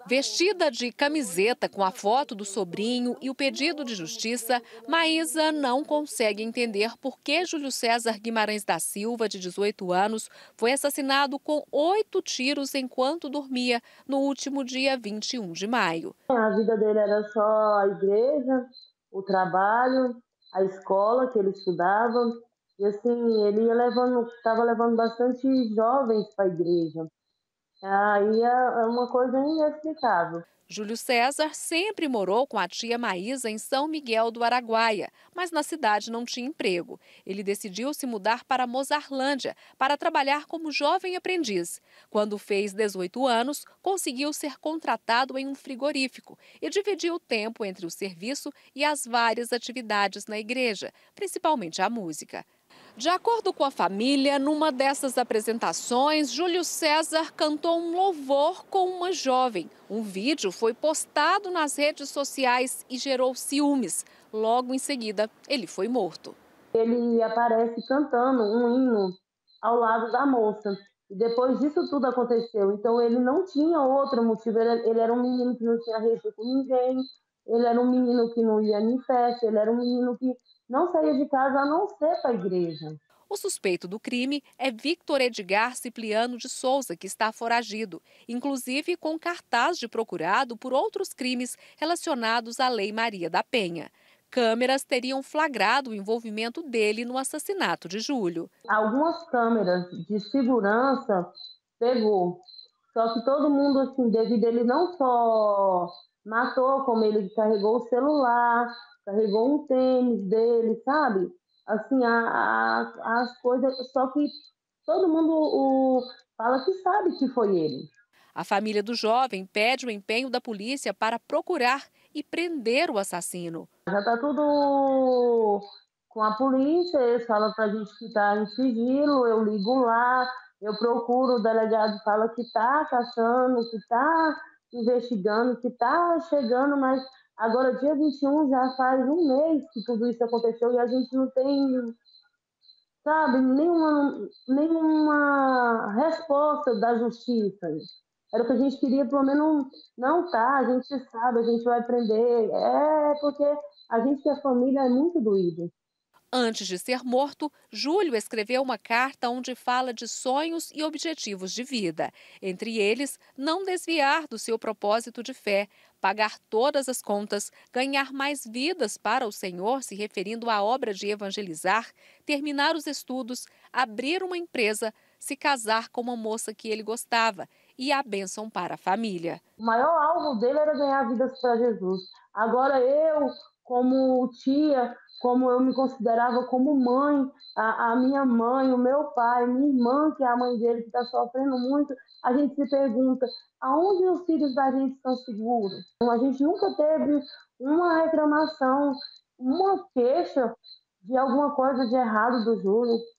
Vestida de camiseta com a foto do sobrinho e o pedido de justiça, Maísa não consegue entender por que Júlio César Guimarães da Silva, de 18 anos, foi assassinado com 8 tiros enquanto dormia no último dia 21 de maio. A vida dele era só a igreja, o trabalho, a escola que ele estudava. E assim, ele ia levando, estava levando bastante jovens para a igreja. Aí é uma coisa inexplicável. Júlio César sempre morou com a tia Maísa em São Miguel do Araguaia, mas na cidade não tinha emprego. Ele decidiu se mudar para Mozarlândia para trabalhar como jovem aprendiz. Quando fez 18 anos, conseguiu ser contratado em um frigorífico e dividiu o tempo entre o serviço e as várias atividades na igreja, principalmente a música. De acordo com a família, numa dessas apresentações, Júlio César cantou um louvor com uma jovem. Um vídeo foi postado nas redes sociais e gerou ciúmes. Logo em seguida, ele foi morto. Ele aparece cantando um hino ao lado da moça. E depois disso tudo aconteceu. Então ele não tinha outro motivo. Ele era um menino que não tinha rede com ninguém. Ele era um menino que não ia em festa. Ele era um menino que não saía de casa a não ser para a igreja. O suspeito do crime é Victor Edgar Cipriano de Souza, que está foragido, inclusive com cartaz de procurado por outros crimes relacionados à Lei Maria da Penha. Câmeras teriam flagrado o envolvimento dele no assassinato de Júlio. Algumas câmeras de segurança pegou. Só que todo mundo, assim, devido a ele não só matou, como ele carregou o celular, carregou um tênis dele, sabe? Assim, as coisas. Só que todo mundo fala que sabe que foi ele. A família do jovem pede o empenho da polícia para procurar e prender o assassino. Já está tudo com a polícia, eles falam para a gente que está em sigilo, eu ligo lá, eu procuro, o delegado fala que está caçando, que está investigando, que está chegando, mas agora dia 21 já faz um mês que tudo isso aconteceu e a gente não tem, sabe, nenhuma resposta da justiça. Era o que a gente queria, pelo menos, não tá, a gente sabe, a gente vai prender. É porque a gente que é família é muito doído. Antes de ser morto, Júlio escreveu uma carta onde fala de sonhos e objetivos de vida. Entre eles, não desviar do seu propósito de fé, pagar todas as contas, ganhar mais vidas para o Senhor, se referindo à obra de evangelizar, terminar os estudos, abrir uma empresa, se casar com uma moça que ele gostava e a bênção para a família. O maior alvo dele era ganhar vidas para Jesus. Agora eu, como tia, como eu me considerava como mãe, a minha mãe, o meu pai, minha irmã, que é a mãe dele, que está sofrendo muito, a gente se pergunta, aonde os filhos da gente estão seguros? A gente nunca teve uma reclamação, uma queixa de alguma coisa de errado do Júlio.